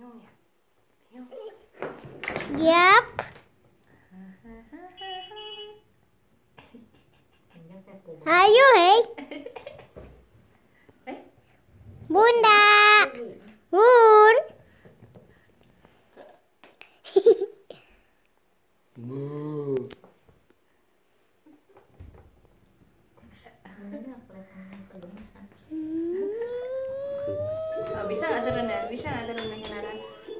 Bingung ya? Bingung. Yap. Ayo, hei. Bunda. Bun. Bu. Oh, bisa nggak turunnya? Bisa nggak turunnya Kennara?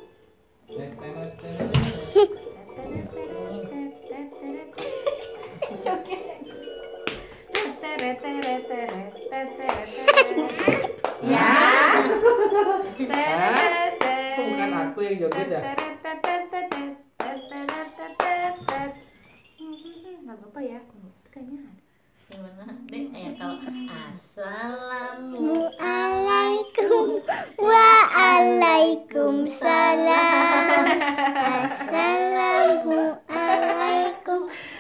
Ya. Bukan aku yang joget ya? Nggak apa-apa ya, kayaknya. Gimana? Dek, kalau Assalamualaikum waalaikumsalam. Assalamualaikum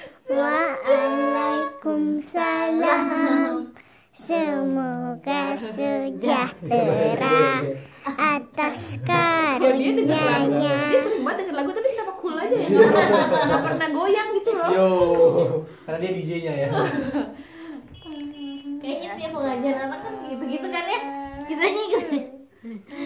waalaikumsalam. Semoga sejahtera atas karunia-Nya. Dia sering banget denger lagu tapi kenapa cool aja ya? Nggak pernah goyang gitu loh. Yo, karena dia DJ-nya ya. kayaknya dia mau ngajar anak kan gitu-gitu kan ya? Kita gitu.